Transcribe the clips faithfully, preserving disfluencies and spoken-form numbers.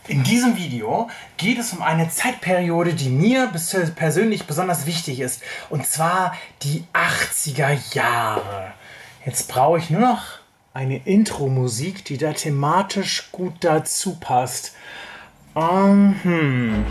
In diesem Video geht es um eine Zeitperiode, die mir persönlich besonders wichtig ist, und zwar die achtziger Jahre. Jetzt brauche ich nur noch eine Intro-Musik, die da thematisch gut dazu passt. Um, hm.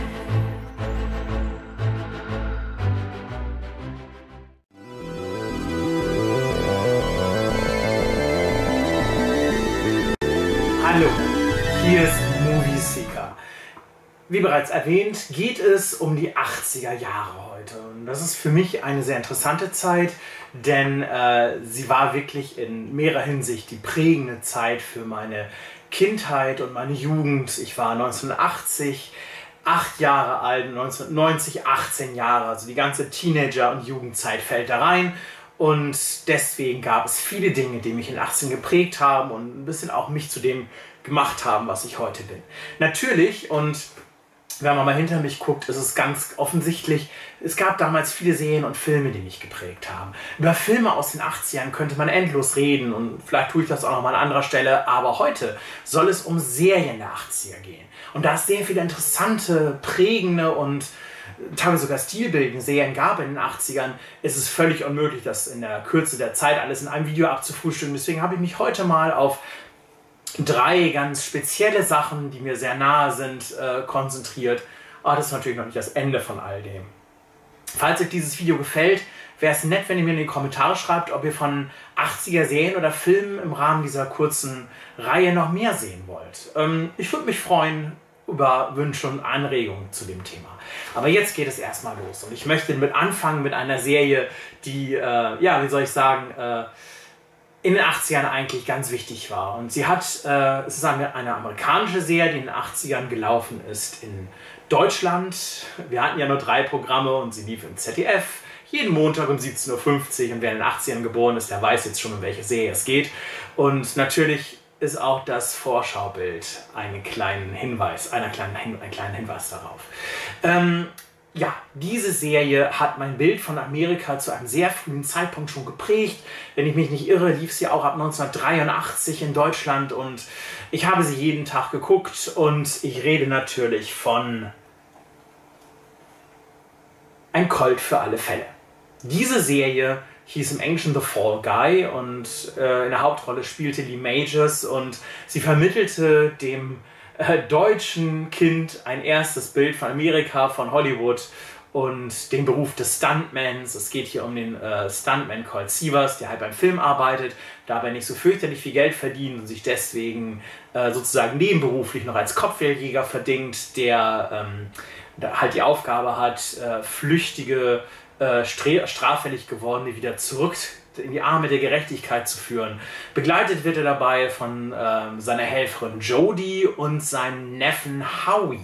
Hallo, hier ist Movie Seeker. Wie bereits erwähnt, geht es um die achtziger Jahre heute. Und das ist für mich eine sehr interessante Zeit, denn äh, sie war wirklich in mehrerer Hinsicht die prägende Zeit für meine Kindheit und meine Jugend. Ich war neunzehnhundertachtzig acht Jahre alt, neunzehnhundertneunzig achtzehn Jahre, also die ganze Teenager- und Jugendzeit fällt da rein. Und deswegen gab es viele Dinge, die mich in den achtzigern geprägt haben und ein bisschen auch mich zu dem gemacht haben, was ich heute bin. Natürlich, und wenn man mal hinter mich guckt, ist es ganz offensichtlich, es gab damals viele Serien und Filme, die mich geprägt haben. Über Filme aus den achtzigern könnte man endlos reden und vielleicht tue ich das auch noch mal an anderer Stelle, aber heute soll es um Serien der achtziger gehen. Und da es sehr viele interessante, prägende und teilweise sogar stilbildende Serien gab in den achtzigern, ist es völlig unmöglich, das in der Kürze der Zeit alles in einem Video abzufrühstücken. Deswegen habe ich mich heute mal auf drei ganz spezielle Sachen, die mir sehr nahe sind, äh, konzentriert. Aber das ist natürlich noch nicht das Ende von all dem. Falls euch dieses Video gefällt, wäre es nett, wenn ihr mir in die Kommentare schreibt, ob ihr von achtziger Serien oder Filmen im Rahmen dieser kurzen Reihe noch mehr sehen wollt. Ähm, ich würde mich freuen über Wünsche und Anregungen zu dem Thema. Aber jetzt geht es erstmal los. Und ich möchte mit anfangen mit einer Serie, die, äh, ja, wie soll ich sagen, äh, in den achtzigern eigentlich ganz wichtig war. Und sie hat, äh, es ist eine, eine amerikanische Serie, die in den achtzigern gelaufen ist in Deutschland. Wir hatten ja nur drei Programme und sie lief im Z D F jeden Montag um siebzehn Uhr fünfzig. Und wer in den achtzigern geboren ist, der weiß jetzt schon, um welche Serie es geht. Und natürlich ist auch das Vorschaubild einen kleinen Hinweis, einer kleinen, einen kleinen Hinweis darauf. Ähm, ja, diese Serie hat mein Bild von Amerika zu einem sehr frühen Zeitpunkt schon geprägt. Wenn ich mich nicht irre, lief sie auch ab neunzehnhundertdreiundachtzig in Deutschland und ich habe sie jeden Tag geguckt und ich rede natürlich von Ein Colt für alle Fälle. Diese Serie hieß im Englischen The Fall Guy und äh, in der Hauptrolle spielte Lee Majors und sie vermittelte dem äh, deutschen Kind ein erstes Bild von Amerika, von Hollywood und den Beruf des Stuntmans. Es geht hier um den äh, Stuntman Colt Sievers, der halt beim Film arbeitet, dabei nicht so fürchterlich viel Geld verdient und sich deswegen äh, sozusagen nebenberuflich noch als Kopfgeldjäger verdingt, der ähm, da halt die Aufgabe hat, äh, flüchtige straffällig gewordene wieder zurück in die Arme der Gerechtigkeit zu führen. Begleitet wird er dabei von ähm, seiner Helferin Jodie und seinem Neffen Howie.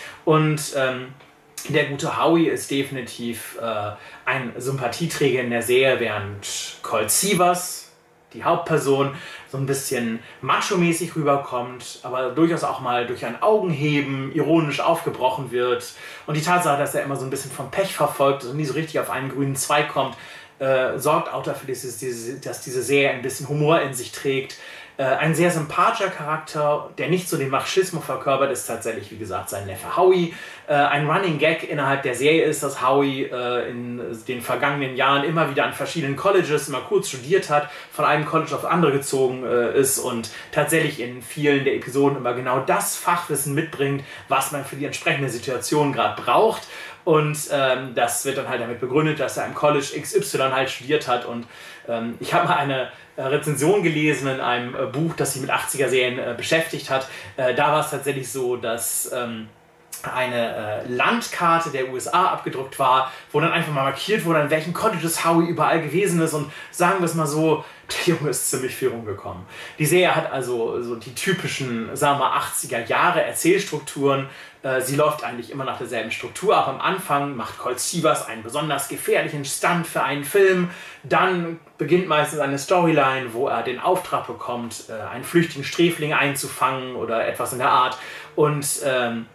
Und ähm, der gute Howie ist definitiv äh, ein Sympathieträger in der Serie, während Colt Sievers, die Hauptperson, so ein bisschen macho-mäßig rüberkommt, aber durchaus auch mal durch ein Augenheben ironisch aufgebrochen wird. Und die Tatsache, dass er immer so ein bisschen vom Pech verfolgt und nie so richtig auf einen grünen Zweig kommt, äh, sorgt auch dafür, dass diese, dass diese Serie ein bisschen Humor in sich trägt. Äh, ein sehr sympathischer Charakter, der nicht so den Machismo verkörpert, ist tatsächlich, wie gesagt, sein Neffe Howie. Äh, ein Running Gag innerhalb der Serie ist, dass Howie äh, in den vergangenen Jahren immer wieder an verschiedenen Colleges immer kurz studiert hat, von einem College auf andere gezogen äh, ist und tatsächlich in vielen der Episoden immer genau das Fachwissen mitbringt, was man für die entsprechende Situation gerade braucht. Und ähm, das wird dann halt damit begründet, dass er am College X Y halt studiert hat. Und ähm, ich habe mal eine äh, Rezension gelesen in einem äh, Buch, das sich mit achtziger Serien äh, beschäftigt hat. Äh, da war es tatsächlich so, dass ähm, eine äh, Landkarte der U S A abgedruckt war, wo dann einfach mal markiert wurde, an welchen Colleges Howie überall gewesen ist. Und sagen wir es mal so, der Junge ist ziemlich viel rumgekommen. Die Serie hat also so die typischen, sagen wir mal, achtziger Jahre Erzählstrukturen. Äh, sie läuft eigentlich immer nach derselben Struktur ab. Am Anfang macht Colt Sievers einen besonders gefährlichen Stunt für einen Film. Dann beginnt meistens eine Storyline, wo er den Auftrag bekommt, äh, einen flüchtigen Sträfling einzufangen oder etwas in der Art. Und ähm,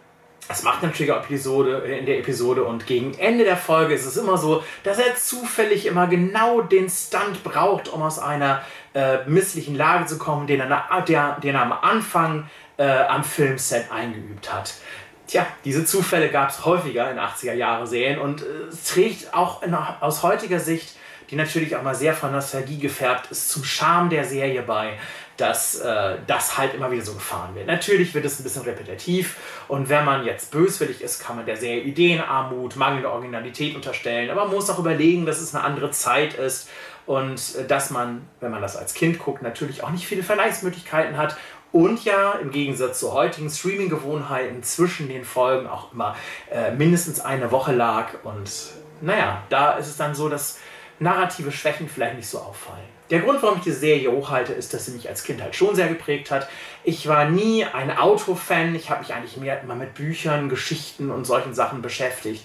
Das macht natürlich auch Episode, in der Episode, und gegen Ende der Folge ist es immer so, dass er zufällig immer genau den Stunt braucht, um aus einer äh, misslichen Lage zu kommen, den er, der, den er am Anfang äh, am Filmset eingeübt hat. Tja, diese Zufälle gab es häufiger in achtziger-Jahre-Serien, und es äh, trägt auch in, aus heutiger Sicht, die natürlich auch mal sehr von Nostalgie gefärbt ist, zum Charme der Serie bei, dass äh, das halt immer wieder so gefahren wird. Natürlich wird es ein bisschen repetitiv, und wenn man jetzt böswillig ist, kann man der Serie Ideenarmut, mangelnde Originalität unterstellen, aber man muss auch überlegen, dass es eine andere Zeit ist und äh, dass man, wenn man das als Kind guckt, natürlich auch nicht viele Vergleichsmöglichkeiten hat und ja im Gegensatz zu heutigen Streaming-Gewohnheiten zwischen den Folgen auch immer äh, mindestens eine Woche lag, und naja, da ist es dann so, dass narrative Schwächen vielleicht nicht so auffallen. Der Grund, warum ich die Serie hochhalte, ist, dass sie mich als Kind halt schon sehr geprägt hat. Ich war nie ein Autofan, ich habe mich eigentlich mehr immer mit Büchern, Geschichten und solchen Sachen beschäftigt.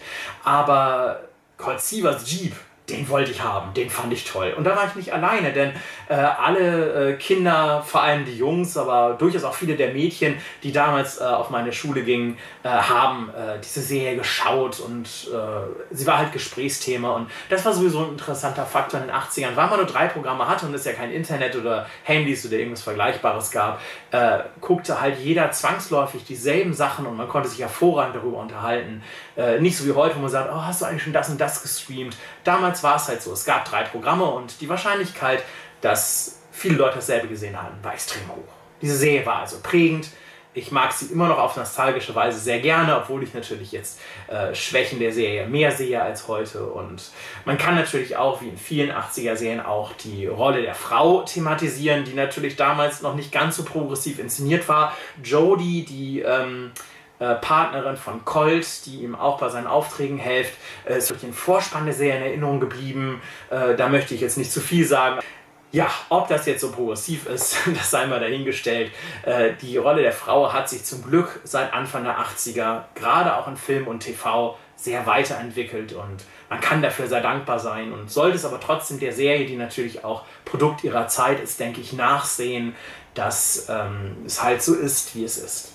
Aber Colt Sievers Jeep, den wollte ich haben, den fand ich toll. Und da war ich nicht alleine, denn äh, alle äh, Kinder, vor allem die Jungs, aber durchaus auch viele der Mädchen, die damals äh, auf meine Schule gingen, äh, haben äh, diese Serie geschaut, und äh, sie war halt Gesprächsthema, und das war sowieso ein interessanter Faktor in den achtzigern. Weil man nur drei Programme hatte und es ja kein Internet oder Handys oder irgendwas Vergleichbares gab, äh, guckte halt jeder zwangsläufig dieselben Sachen, und man konnte sich hervorragend darüber unterhalten. Äh, nicht so wie heute, wo man sagt, oh, hast du eigentlich schon das und das gestreamt? Damals war es halt so, es gab drei Programme, und die Wahrscheinlichkeit, dass viele Leute dasselbe gesehen haben, war extrem hoch. Diese Serie war also prägend. Ich mag sie immer noch auf nostalgische Weise sehr gerne, obwohl ich natürlich jetzt äh, Schwächen der Serie mehr sehe als heute. Und man kann natürlich auch, wie in vielen achtziger-Serien, auch die Rolle der Frau thematisieren, die natürlich damals noch nicht ganz so progressiv inszeniert war. Jodie, die ähm, äh, Partnerin von Colt, die ihm auch bei seinen Aufträgen hilft, äh, ist durch den Vorspann der Serie in Erinnerung geblieben. Äh, da möchte ich jetzt nicht zu viel sagen. Ja, ob das jetzt so progressiv ist, das sei mal dahingestellt. Äh, die Rolle der Frau hat sich zum Glück seit Anfang der achtziger, gerade auch in Film und T V, sehr weiterentwickelt, und man kann dafür sehr dankbar sein, und sollte es aber trotzdem der Serie, die natürlich auch Produkt ihrer Zeit ist, denke ich, nachsehen, dass ähm, es halt so ist, wie es ist.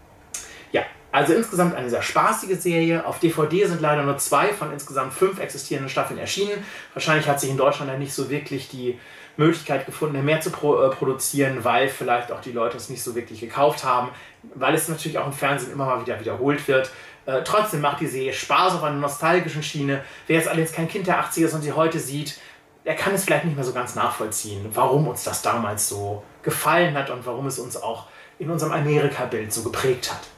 Ja, also insgesamt eine sehr spaßige Serie. Auf D V D sind leider nur zwei von insgesamt fünf existierenden Staffeln erschienen. Wahrscheinlich hat sich in Deutschland ja nicht so wirklich die Möglichkeit gefunden, mehr zu pro, äh, produzieren, weil vielleicht auch die Leute es nicht so wirklich gekauft haben, weil es natürlich auch im Fernsehen immer mal wieder wiederholt wird. Äh, trotzdem macht die Serie Spaß auf einer nostalgischen Schiene. Wer jetzt allerdings kein Kind der achtziger ist und sie heute sieht, der kann es vielleicht nicht mehr so ganz nachvollziehen, warum uns das damals so gefallen hat und warum es uns auch in unserem Amerika-Bild so geprägt hat.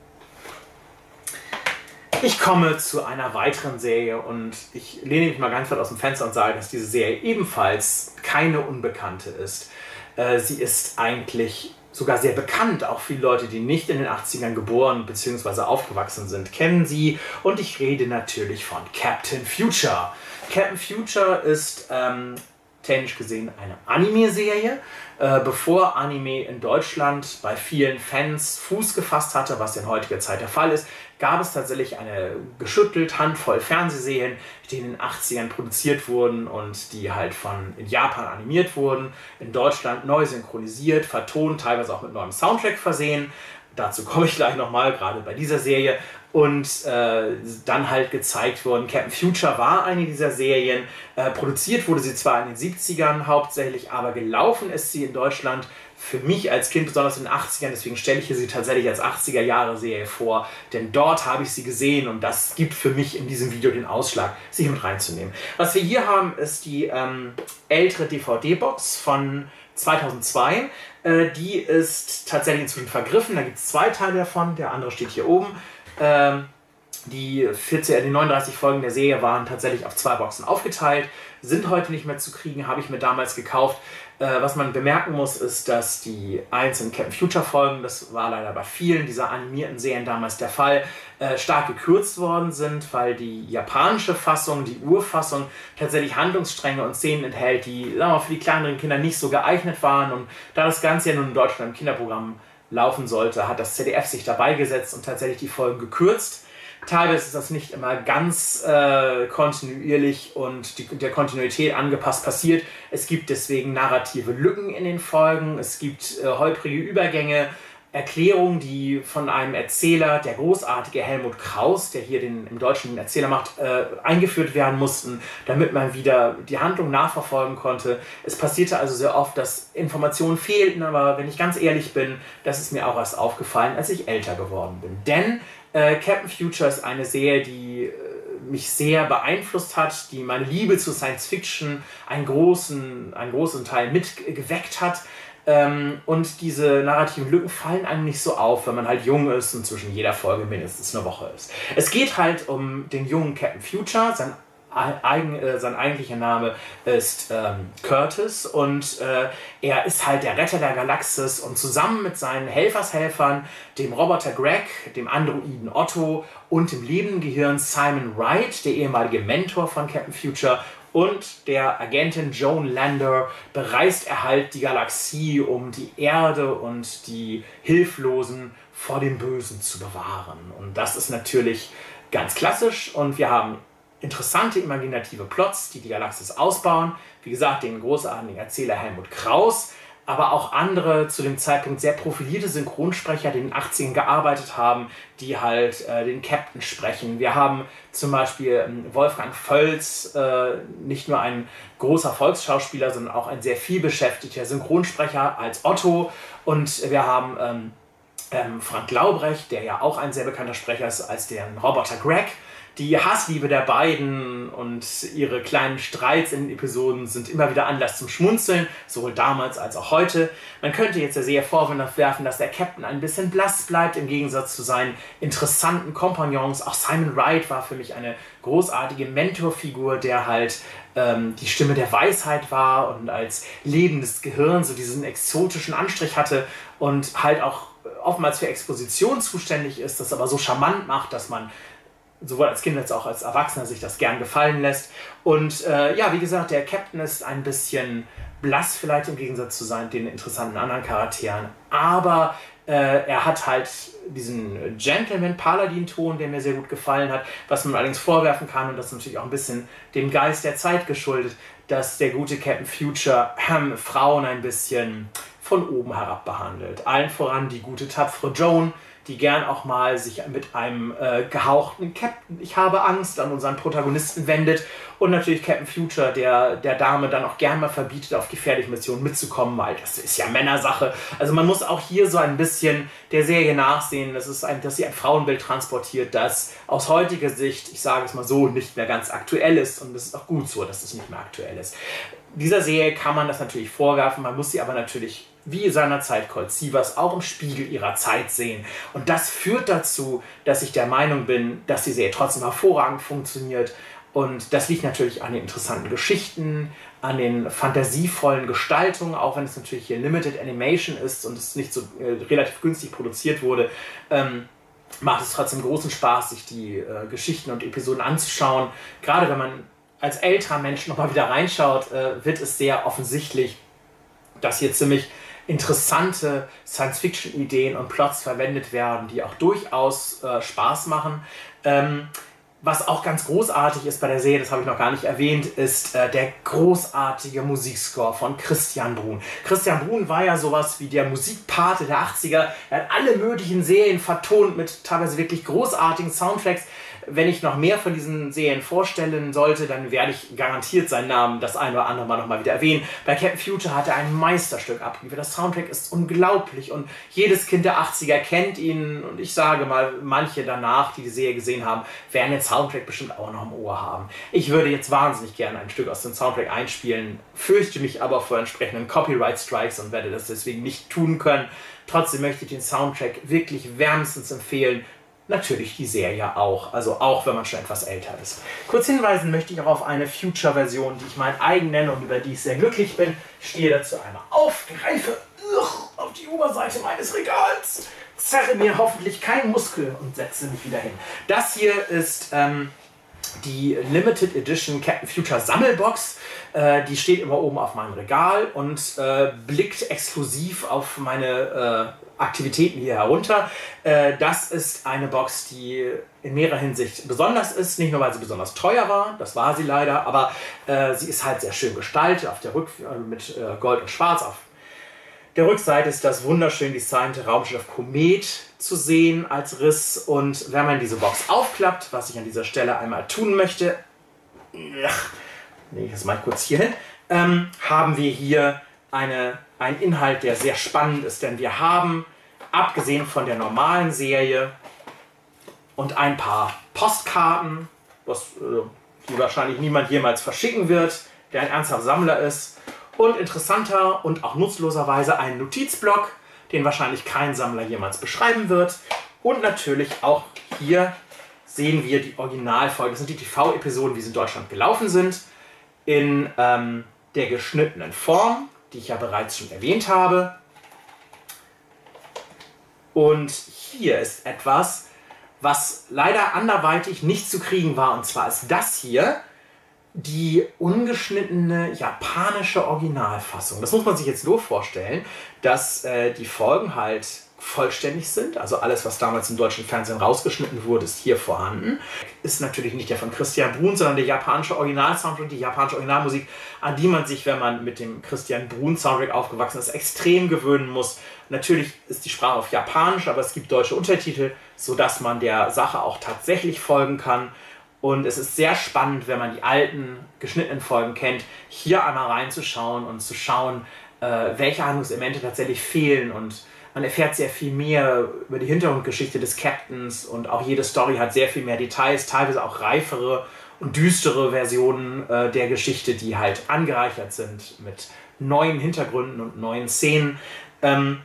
Ich komme zu einer weiteren Serie, und ich lehne mich mal ganz weit aus dem Fenster und sage, dass diese Serie ebenfalls keine Unbekannte ist. Äh, sie ist eigentlich sogar sehr bekannt. Auch viele Leute, die nicht in den achtzigern geboren bzw. aufgewachsen sind, kennen sie. Und ich rede natürlich von Captain Future. Captain Future ist ähm, technisch gesehen eine Anime-Serie. Äh, bevor Anime in Deutschland bei vielen Fans Fuß gefasst hatte, was in heutiger Zeit der Fall ist, gab es tatsächlich eine geschüttelt Handvoll Fernsehserien, die in den achtzigern produziert wurden und die halt von in Japan animiert wurden, in Deutschland neu synchronisiert, vertont, teilweise auch mit neuem Soundtrack versehen. Dazu komme ich gleich nochmal, gerade bei dieser Serie. Und äh, dann halt gezeigt worden. Captain Future war eine dieser Serien. Äh, produziert wurde sie zwar in den siebzigern hauptsächlich, aber gelaufen ist sie in Deutschland für mich als Kind, besonders in den achtzigern. Deswegen stelle ich sie tatsächlich als achtziger-Jahre-Serie vor. Denn dort habe ich sie gesehen, und das gibt für mich in diesem Video den Ausschlag, sie mit reinzunehmen. Was wir hier haben, ist die ähm, ältere D V D-Box von zweitausendzwei. Äh, die ist tatsächlich inzwischen vergriffen. Da gibt es zwei Teile davon. Der andere steht hier oben. Ähm, die, vierzig, die neununddreißig Folgen der Serie waren tatsächlich auf zwei Boxen aufgeteilt, sind heute nicht mehr zu kriegen, habe ich mir damals gekauft. Äh, was man bemerken muss, ist, dass die einzelnen Captain Future Folgen, das war leider bei vielen dieser animierten Serien damals der Fall, äh, stark gekürzt worden sind, weil die japanische Fassung, die Urfassung, tatsächlich Handlungsstränge und Szenen enthält, die, sagen wir mal, für die kleineren Kinder nicht so geeignet waren. Und da das Ganze ja nun in Deutschland im Kinderprogramm laufen sollte, hat das Z D F sich dabei gesetzt und tatsächlich die Folgen gekürzt. Teilweise ist das nicht immer ganz äh, kontinuierlich und die, der Kontinuität angepasst passiert. Es gibt deswegen narrative Lücken in den Folgen, es gibt äh, holprige Übergänge, Erklärungen, die von einem Erzähler, der großartige Helmut Kraus, der hier den im Deutschen den Erzähler macht, äh, eingeführt werden mussten, damit man wieder die Handlung nachverfolgen konnte. Es passierte also sehr oft, dass Informationen fehlten, aber wenn ich ganz ehrlich bin, das ist mir auch erst aufgefallen, als ich älter geworden bin. Denn äh, Captain Future ist eine Serie, die äh, mich sehr beeinflusst hat, die meine Liebe zu Science Fiction einen großen, einen großen Teil mitgeweckt hat. Ähm, und diese narrativen Lücken fallen einem nicht so auf, wenn man halt jung ist und zwischen jeder Folge mindestens eine Woche ist. Es geht halt um den jungen Captain Future. Sein, eigen, äh, sein eigentlicher Name ist ähm, Curtis und äh, er ist halt der Retter der Galaxis und zusammen mit seinen Helfershelfern, dem Roboter Greg, dem Androiden Otto und dem lebenden Gehirn Simon Wright, der ehemalige Mentor von Captain Future, und der Agentin Joan Lander bereist er halt die Galaxie, um die Erde und die Hilflosen vor dem Bösen zu bewahren. Und das ist natürlich ganz klassisch und wir haben interessante imaginative Plots, die die Galaxis ausbauen. Wie gesagt, den großartigen Erzähler Helmut Kraus, aber auch andere zu dem Zeitpunkt sehr profilierte Synchronsprecher, die in den achtzigern gearbeitet haben, die halt äh, den Captain sprechen. Wir haben zum Beispiel äh, Wolfgang Völz, äh, nicht nur ein großer Volksschauspieler, sondern auch ein sehr vielbeschäftigter Synchronsprecher als Otto. Und wir haben ähm, ähm, Frank Laubrecht, der ja auch ein sehr bekannter Sprecher ist, als der Roboter Greg. Die Hassliebe der beiden und ihre kleinen Streits in den Episoden sind immer wieder Anlass zum Schmunzeln, sowohl damals als auch heute. Man könnte jetzt der Serie Vorwurf werfen, dass der Captain ein bisschen blass bleibt, im Gegensatz zu seinen interessanten Kompagnons. Auch Simon Wright war für mich eine großartige Mentorfigur, der halt ähm, die Stimme der Weisheit war und als lebendes Gehirn so diesen exotischen Anstrich hatte und halt auch oftmals für Exposition zuständig ist, das aber so charmant macht, dass man sowohl als Kind als auch als Erwachsener sich das gern gefallen lässt. Und äh, ja, wie gesagt, der Captain ist ein bisschen blass vielleicht im Gegensatz zu seinen, den interessanten anderen Charakteren, aber äh, er hat halt diesen Gentleman-Paladin-Ton, der mir sehr gut gefallen hat, was man allerdings vorwerfen kann, und das ist natürlich auch ein bisschen dem Geist der Zeit geschuldet, dass der gute Captain Future ähm, Frauen ein bisschen von oben herab behandelt. Allen voran die gute, tapfere Joan, die gern auch mal sich mit einem äh, gehauchten Captain, ich habe Angst, an unseren Protagonisten wendet. Und natürlich Captain Future, der der Dame dann auch gern mal verbietet, auf gefährliche Missionen mitzukommen, weil das ist ja Männersache. Also man muss auch hier so ein bisschen der Serie nachsehen, das ist ein, dass sie ein Frauenbild transportiert, das aus heutiger Sicht, ich sage es mal so, nicht mehr ganz aktuell ist. Und das ist auch gut so, dass es nicht mehr aktuell ist. Dieser Serie kann man das natürlich vorwerfen, man muss sie aber natürlich wie seinerzeit Colt Sievers auch im Spiegel ihrer Zeit sehen. Und das führt dazu, dass ich der Meinung bin, dass die Serie trotzdem hervorragend funktioniert. Und das liegt natürlich an den interessanten Geschichten, an den fantasievollen Gestaltungen, auch wenn es natürlich hier Limited Animation ist und es nicht so äh, relativ günstig produziert wurde, ähm, macht es trotzdem großen Spaß, sich die äh, Geschichten und Episoden anzuschauen. Gerade wenn man als älterer Mensch nochmal wieder reinschaut, äh, wird es sehr offensichtlich, dass hier ziemlich interessante Science-Fiction-Ideen und Plots verwendet werden, die auch durchaus äh, Spaß machen. Ähm, was auch ganz großartig ist bei der Serie, das habe ich noch gar nicht erwähnt, ist äh, der großartige Musikscore von Christian Bruhn. Christian Bruhn war ja sowas wie der Musikpate der achtziger. Er hat alle möglichen Serien vertont mit teilweise wirklich großartigen Soundtracks. Wenn ich noch mehr von diesen Serien vorstellen sollte, dann werde ich garantiert seinen Namen das ein oder andere Mal noch mal wieder erwähnen. Bei Captain Future hat er ein Meisterstück abgeliefert. Das Soundtrack ist unglaublich und jedes Kind der achtziger kennt ihn. Und ich sage mal, manche danach, die die Serie gesehen haben, werden den Soundtrack bestimmt auch noch im Ohr haben. Ich würde jetzt wahnsinnig gerne ein Stück aus dem Soundtrack einspielen, fürchte mich aber vor entsprechenden Copyright-Strikes und werde das deswegen nicht tun können. Trotzdem möchte ich den Soundtrack wirklich wärmstens empfehlen. Natürlich die Serie auch, also auch wenn man schon etwas älter ist. Kurz hinweisen möchte ich auch auf eine Future-Version, die ich mein eigen nenne und über die ich sehr glücklich bin. Ich stehe dazu einmal auf, greife auf die Oberseite meines Regals, zerre mir hoffentlich keinen Muskel und setze mich wieder hin. Das hier ist ähm, die Limited Edition Captain Future Sammelbox. Äh, die steht immer oben auf meinem Regal und äh, blickt exklusiv auf meine äh, Aktivitäten hier herunter. Äh, das ist eine Box, die in mehrerer Hinsicht besonders ist. Nicht nur, weil sie besonders teuer war, das war sie leider, aber äh, sie ist halt sehr schön gestaltet, auf der Rück mit äh, Gold und Schwarz auf der Rückseite ist das wunderschön designte Raumschiff Komet zu sehen als Riss. Und wenn man diese Box aufklappt, was ich an dieser Stelle einmal tun möchte, ach, nehme ich das mal kurz hier hin, ähm, haben wir hier eine, einen Inhalt, der sehr spannend ist, denn wir haben, abgesehen von der normalen Serie und ein paar Postkarten, was, äh, die wahrscheinlich niemand jemals verschicken wird, der ein ernster Sammler ist, und interessanter und auch nutzloserweise einen Notizblock, den wahrscheinlich kein Sammler jemals beschreiben wird. Und natürlich auch hier sehen wir die Originalfolgen. Das sind die T V-Episoden, wie sie in Deutschland gelaufen sind, in ähm, der geschnittenen Form, die ich ja bereits schon erwähnt habe. Und hier ist etwas, was leider anderweitig nicht zu kriegen war. Und zwar ist das hier die ungeschnittene japanische Originalfassung. Das muss man sich jetzt so vorstellen, dass äh, die Folgen halt vollständig sind. Also alles, was damals im deutschen Fernsehen rausgeschnitten wurde, ist hier vorhanden. Ist natürlich nicht der von Christian Bruhn, sondern der japanische Original-Soundtrack, die japanische Originalmusik, an die man sich, wenn man mit dem Christian Bruhn-Soundtrack aufgewachsen ist, extrem gewöhnen muss. Natürlich ist die Sprache auf Japanisch, aber es gibt deutsche Untertitel, sodass man der Sache auch tatsächlich folgen kann. Und es ist sehr spannend, wenn man die alten geschnittenen Folgen kennt, hier einmal reinzuschauen und zu schauen, äh, welche Handlungselemente tatsächlich fehlen. Und man erfährt sehr viel mehr über die Hintergrundgeschichte des Captains und auch jede Story hat sehr viel mehr Details, teilweise auch reifere und düstere Versionen äh, der Geschichte, die halt angereichert sind mit neuen Hintergründen und neuen Szenen. Ähm,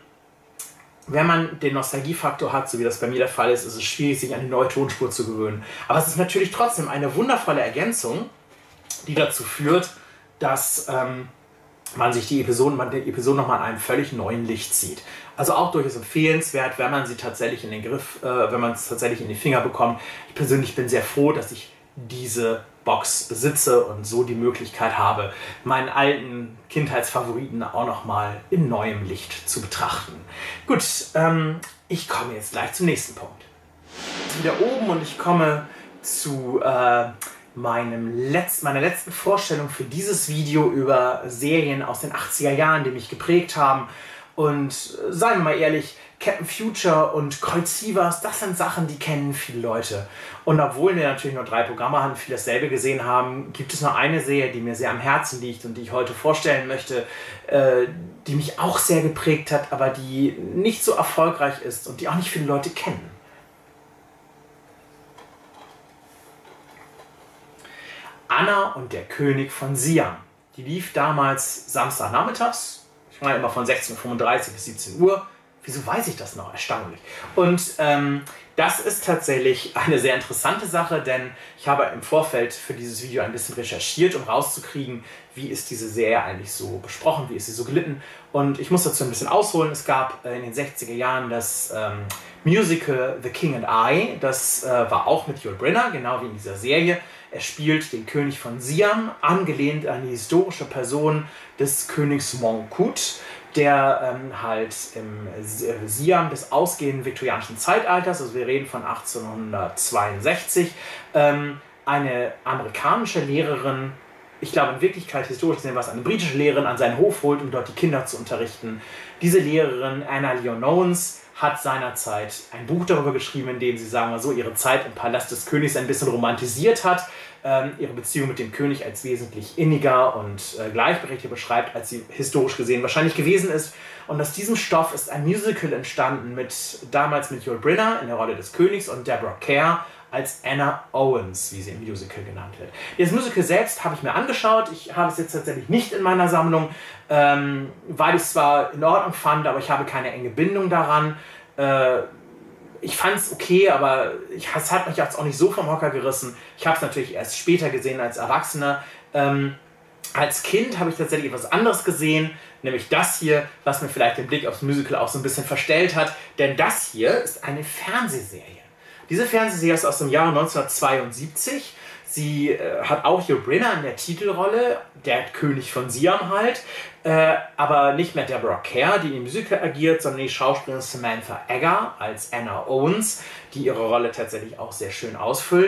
Wenn man den Nostalgiefaktor hat, so wie das bei mir der Fall ist, ist es schwierig, sich an die neue Tonspur zu gewöhnen. Aber es ist natürlich trotzdem eine wundervolle Ergänzung, die dazu führt, dass ähm, man sich die Episoden, man die Episoden nochmal in einem völlig neuen Licht sieht. Also auch durchaus empfehlenswert, wenn man sie tatsächlich in den Griff, äh, wenn man es tatsächlich in die Finger bekommt. Ich persönlich bin sehr froh, dass ich diese Box besitze und so die Möglichkeit habe, meinen alten Kindheitsfavoriten auch nochmal in neuem Licht zu betrachten. Gut, ähm, ich komme jetzt gleich zum nächsten Punkt. Wieder oben und ich komme zu äh, meinem Letz-, meiner letzten Vorstellung für dieses Video über Serien aus den achtziger Jahren, die mich geprägt haben. Und äh, seien wir mal ehrlich, Captain Future und Colt Sievers, das sind Sachen, die kennen viele Leute. Und obwohl wir natürlich nur drei Programme haben, viel dasselbe gesehen haben, gibt es noch eine Serie, die mir sehr am Herzen liegt und die ich heute vorstellen möchte, äh, die mich auch sehr geprägt hat, aber die nicht so erfolgreich ist und die auch nicht viele Leute kennen. Anna und der König von Siam. Die lief damals Samstagnachmittags, ich meine immer von sechzehn Uhr fünfunddreißig bis siebzehn Uhr. Wieso weiß ich das noch? Erstaunlich. Und ähm, das ist tatsächlich eine sehr interessante Sache, denn ich habe im Vorfeld für dieses Video ein bisschen recherchiert, um rauszukriegen, wie ist diese Serie eigentlich so besprochen, wie ist sie so gelitten. Und ich muss dazu ein bisschen ausholen. Es gab äh, in den sechziger Jahren das ähm, Musical The King and I. Das äh, war auch mit Yul Brynner, genau wie in dieser Serie. Er spielt den König von Siam, angelehnt an die historische Person des Königs Mongkut, der ähm, halt im Siam des ausgehenden viktorianischen Zeitalters, also wir reden von achtzehnhundertzweiundsechzig, ähm, eine amerikanische Lehrerin, ich glaube in Wirklichkeit historisch gesehen war es eine britische Lehrerin, an seinen Hof holt, um dort die Kinder zu unterrichten. Diese Lehrerin, Anna Leon Owens, hat seinerzeit ein Buch darüber geschrieben, in dem sie, sagen wir so, ihre Zeit im Palast des Königs ein bisschen romantisiert hat, ähm, ihre Beziehung mit dem König als wesentlich inniger und äh, gleichberechtigter beschreibt, als sie historisch gesehen wahrscheinlich gewesen ist. Und aus diesem Stoff ist ein Musical entstanden, mit damals mit Yul Brynner in der Rolle des Königs und Deborah Kerr als Anna Owens, wie sie im Musical genannt wird. Das Musical selbst habe ich mir angeschaut. Ich habe es jetzt tatsächlich nicht in meiner Sammlung, ähm, weil ich es zwar in Ordnung fand, aber ich habe keine enge Bindung daran. Äh, ich fand es okay, aber ich, es hat mich jetzt auch nicht so vom Hocker gerissen. Ich habe es natürlich erst später gesehen als Erwachsener. Ähm, als Kind habe ich tatsächlich etwas anderes gesehen, nämlich das hier, was mir vielleicht den Blick aufs Musical auch so ein bisschen verstellt hat. Denn das hier ist eine Fernsehserie. Diese Fernsehserie ist aus dem Jahre neunzehnhundertzweiundsiebzig. Sie äh, hat auch Yul Brynner in der Titelrolle, der König von Siam halt, äh, aber nicht mehr Deborah Kerr, die im Musical agiert, sondern die Schauspielerin Samantha Eggar als Anna Owens, die ihre Rolle tatsächlich auch sehr schön ausfüllt.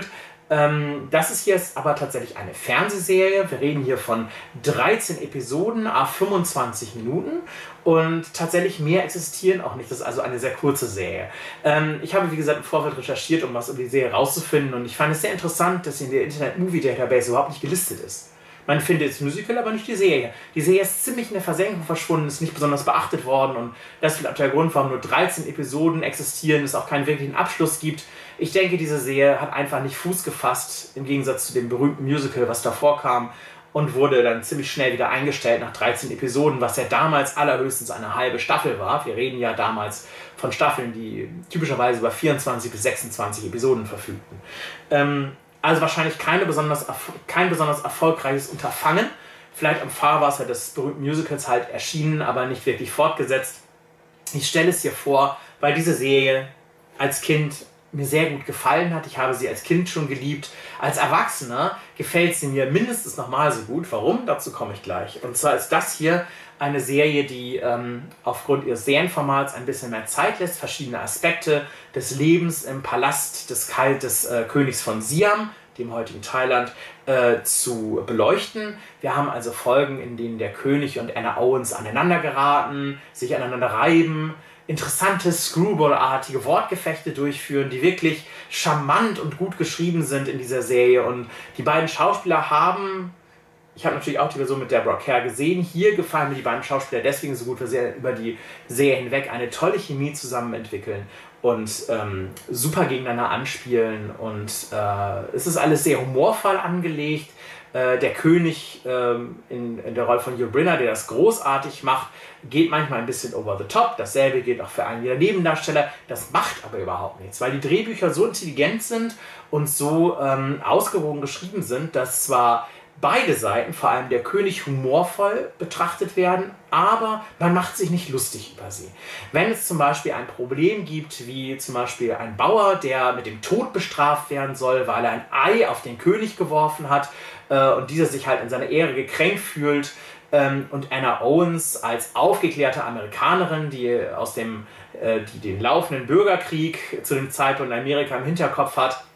Ähm, das ist jetzt aber tatsächlich eine Fernsehserie. Wir reden hier von dreizehn Episoden, à fünfundzwanzig Minuten. Und tatsächlich mehr existieren auch nicht. Das ist also eine sehr kurze Serie. Ähm, ich habe, wie gesagt, im Vorfeld recherchiert, um was über die Serie rauszufinden. Und ich fand es sehr interessant, dass sie in der Internet Movie Database überhaupt nicht gelistet ist. Man findet das Musical, aber nicht die Serie. Die Serie ist ziemlich in der Versenkung verschwunden, ist nicht besonders beachtet worden. Und das ist der Grund, warum nur dreizehn Episoden existieren, es auch keinen wirklichen Abschluss gibt. Ich denke, diese Serie hat einfach nicht Fuß gefasst, im Gegensatz zu dem berühmten Musical, was davor kam. Und wurde dann ziemlich schnell wieder eingestellt nach dreizehn Episoden, was ja damals allerhöchstens eine halbe Staffel war. Wir reden ja damals von Staffeln, die typischerweise über vierundzwanzig bis sechsundzwanzig Episoden verfügten. Ähm, also wahrscheinlich keine besonders, kein besonders erfolgreiches Unterfangen. Vielleicht am Fahrwasser des berühmten Musicals halt erschienen, aber nicht wirklich fortgesetzt. Ich stelle es hier vor, weil diese Serie als Kind mir sehr gut gefallen hat. Ich habe sie als Kind schon geliebt. Als Erwachsener gefällt sie mir mindestens nochmal so gut. Warum? Dazu komme ich gleich. Und zwar ist das hier eine Serie, die ähm, aufgrund ihres Serienformats ein bisschen mehr Zeit lässt, verschiedene Aspekte des Lebens im Palast des, Kal des äh, Königs von Siam, dem heutigen Thailand, äh, zu beleuchten. Wir haben also Folgen, in denen der König und Anna Owens aneinander geraten, sich aneinander reiben, interessante Screwball-artige Wortgefechte durchführen, die wirklich charmant und gut geschrieben sind in dieser Serie. Und die beiden Schauspieler haben, ich habe natürlich auch die Version mit Deborah Kerr gesehen, hier gefallen mir die beiden Schauspieler deswegen so gut, weil sie über die Serie hinweg eine tolle Chemie zusammen entwickeln und ähm, super gegeneinander anspielen. Und äh, es ist alles sehr humorvoll angelegt. Äh, der König ähm, in, in der Rolle von Yul Brynner, der das großartig macht, geht manchmal ein bisschen over the top. Dasselbe gilt auch für einen der Nebendarsteller. Das macht aber überhaupt nichts, weil die Drehbücher so intelligent sind und so ähm, ausgewogen geschrieben sind, dass zwar beide Seiten, vor allem der König, humorvoll betrachtet werden, aber man macht sich nicht lustig über sie. Wenn es zum Beispiel ein Problem gibt, wie zum Beispiel ein Bauer, der mit dem Tod bestraft werden soll, weil er ein Ei auf den König geworfen hat äh, und dieser sich halt in seiner Ehre gekränkt fühlt, ähm, und Anna Owens als aufgeklärte Amerikanerin, die aus dem, äh, die den laufenden Bürgerkrieg zu dem Zeitpunkt in Amerika im Hinterkopf hat,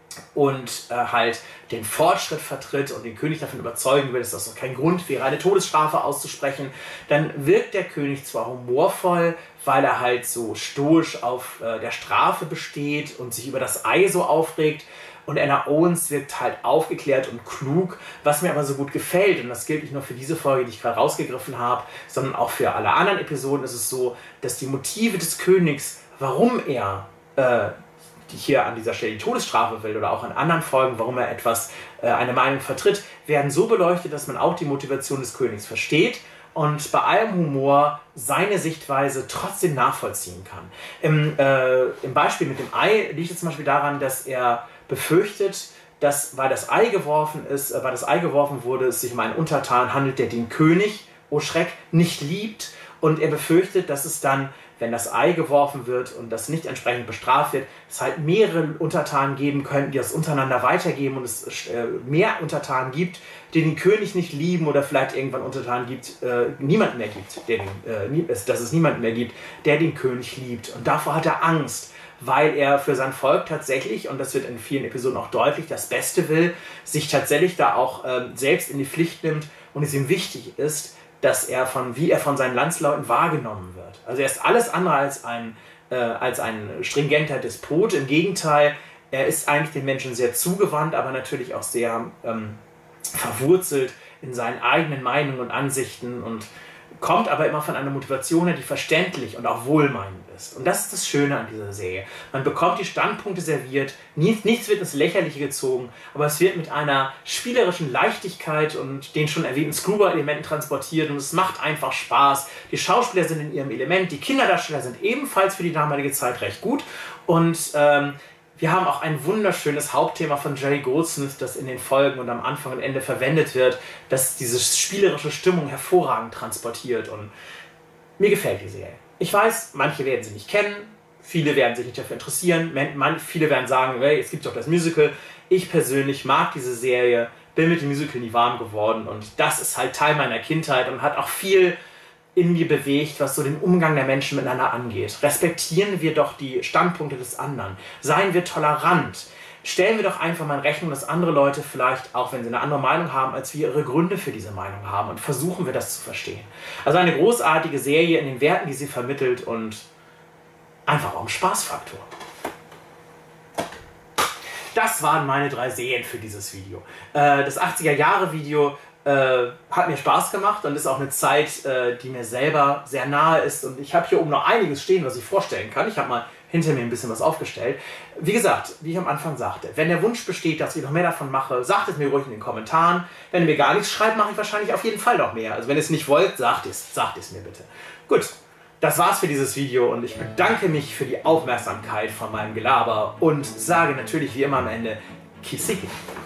und äh, halt den Fortschritt vertritt und den König davon überzeugen will, dass das kein Grund wäre, eine Todesstrafe auszusprechen, dann wirkt der König zwar humorvoll, weil er halt so stoisch auf äh, der Strafe besteht und sich über das Ei so aufregt, und Anna Owens wirkt halt aufgeklärt und klug, was mir aber so gut gefällt. Und das gilt nicht nur für diese Folge, die ich gerade rausgegriffen habe, sondern auch für alle anderen Episoden ist es so, dass die Motive des Königs, warum er äh, die hier an dieser Stelle die Todesstrafe will oder auch in anderen Folgen, warum er etwas, äh, eine Meinung vertritt, werden so beleuchtet, dass man auch die Motivation des Königs versteht und bei allem Humor seine Sichtweise trotzdem nachvollziehen kann. Im, äh, im Beispiel mit dem Ei liegt es zum Beispiel daran, dass er befürchtet, dass, weil das Ei geworfen ist, äh, weil das Ei geworfen wurde, es sich um einen Untertan handelt, der den König, oh Schreck, nicht liebt, und er befürchtet, dass es dann, wenn das Ei geworfen wird und das nicht entsprechend bestraft wird, es halt mehrere Untertanen geben könnten, die das untereinander weitergeben und es äh, mehr Untertanen gibt, die den König nicht lieben, oder vielleicht irgendwann Untertanen gibt, äh, niemanden mehr gibt, der den, äh, nie, dass es niemanden mehr gibt, der den König liebt. Und davor hat er Angst, weil er für sein Volk tatsächlich, und das wird in vielen Episoden auch deutlich, das Beste will, sich tatsächlich da auch äh, selbst in die Pflicht nimmt und es ihm wichtig ist, dass er von, wie er von seinen Landsleuten wahrgenommen wird. Also er ist alles andere als ein, äh, als ein stringenter Despot. Im Gegenteil, er ist eigentlich den Menschen sehr zugewandt, aber natürlich auch sehr ähm, verwurzelt in seinen eigenen Meinungen und Ansichten und kommt aber immer von einer Motivation her, die verständlich und auch wohlmeinend ist. Und das ist das Schöne an dieser Serie. Man bekommt die Standpunkte serviert, nichts, nichts wird ins Lächerliche gezogen, aber es wird mit einer spielerischen Leichtigkeit und den schon erwähnten Screwball-Elementen transportiert und es macht einfach Spaß. Die Schauspieler sind in ihrem Element, die Kinderdarsteller sind ebenfalls für die damalige Zeit recht gut und ähm, wir haben auch ein wunderschönes Hauptthema von Jerry Goldsmith, das in den Folgen und am Anfang und Ende verwendet wird, das diese spielerische Stimmung hervorragend transportiert und mir gefällt die Serie. Ich weiß, manche werden sie nicht kennen, viele werden sich nicht dafür interessieren, viele werden sagen, hey, es gibt doch das Musical. Ich persönlich mag diese Serie, bin mit dem Musical nie warm geworden und das ist halt Teil meiner Kindheit und hat auch viel in mir bewegt, was so den Umgang der Menschen miteinander angeht. Respektieren wir doch die Standpunkte des anderen. Seien wir tolerant. stellen wir doch einfach mal in Rechnung, dass andere Leute vielleicht, auch wenn sie eine andere Meinung haben, als wir ihre Gründe für diese Meinung haben und versuchen wir das zu verstehen. Also eine großartige Serie in den Werten, die sie vermittelt und einfach auch ein Spaßfaktor. Das waren meine drei Serien für dieses Video. Das achtziger-Jahre-Video äh, hat mir Spaß gemacht und ist auch eine Zeit, äh, die mir selber sehr nahe ist. Und ich habe hier oben noch einiges stehen, was ich vorstellen kann. Ich habe mal hinter mir ein bisschen was aufgestellt. Wie gesagt, wie ich am Anfang sagte, wenn der Wunsch besteht, dass ich noch mehr davon mache, sagt es mir ruhig in den Kommentaren. Wenn ihr mir gar nichts schreibt, mache ich wahrscheinlich auf jeden Fall noch mehr. Also wenn ihr es nicht wollt, sagt es, sagt es mir bitte. Gut. Das war's für dieses Video und ich bedanke mich für die Aufmerksamkeit von meinem Gelaber und sage natürlich wie immer am Ende, keep seeking.